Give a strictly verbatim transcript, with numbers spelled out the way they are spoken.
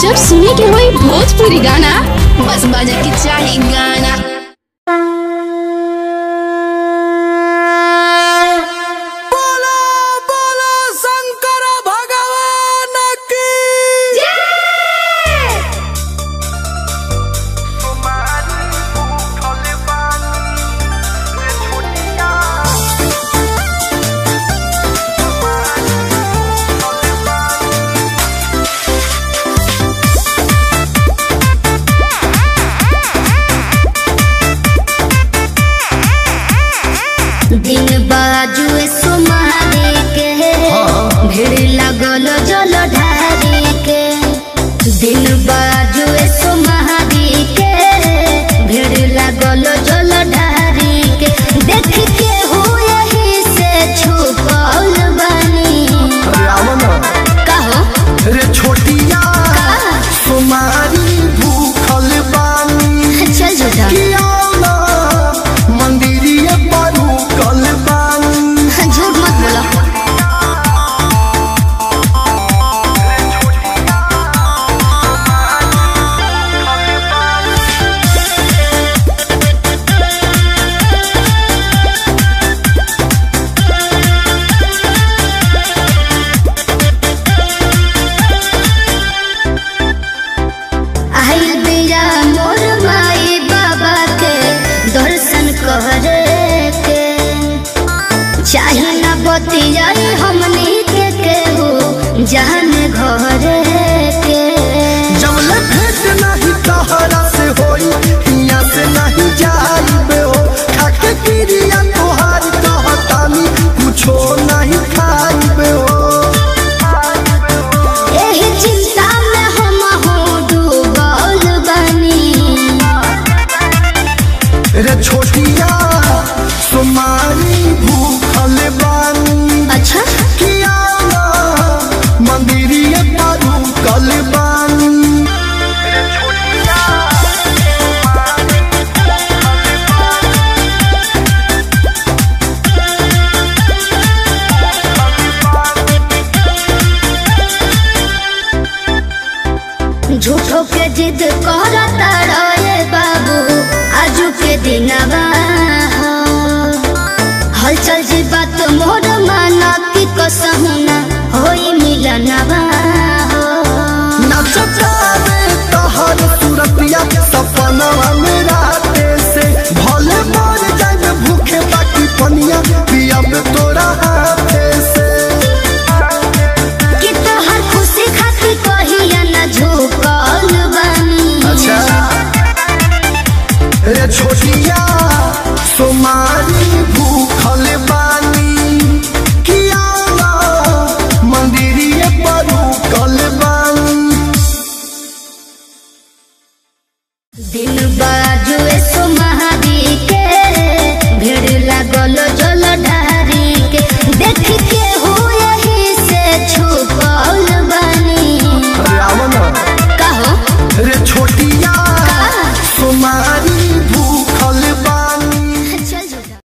जब सुने के होई भोजपुरी गाना बस बजे के चाही गाना। दिन बाजू सुमारी के भीड़ लगल जल ढारी के, दिन बाजू सुमारी के भीड़ लगल जल ढारी के, देख के हो यही से छुपल बनी। कहो रे छोटिया सुमारी भूखल बानी, चल जुटा झूठ मत बोला। आई बिया मोर माई बाबा के दर्शन करे के, चाहे न बतियाई हमनी के केहू जान घरे के। जब ले भेंट नहीं तहरा से होई हिया से नहीं जाइबे हो, खाके क्रिया तोहार कहतानी कुछो नहीं खाइबे हो। एही चिंता में हम हो डूबल बनी। रे छोटिया सुमारी भूखल बानी, अच्छा किया मंदिरिए पर कल बानी। झूठो के जिद करता रहे बाबू आजू के दिनवा हो, हलचल जी बात मोर माना की कसहु ना होई मिलनवा हो। नचतावे तोहर सूरतिया सपनवा में राते से, भले मर जाए भूखे बाकी पनिया पियब तोरा हाथे से। कि तोहर खुशी खातिर कहिया न झुकल बनी। अच्छा रे छोटिया सुमारी भूखल बानी, किया मंदिरिए पर कल बानी। दिन बाजू सुमा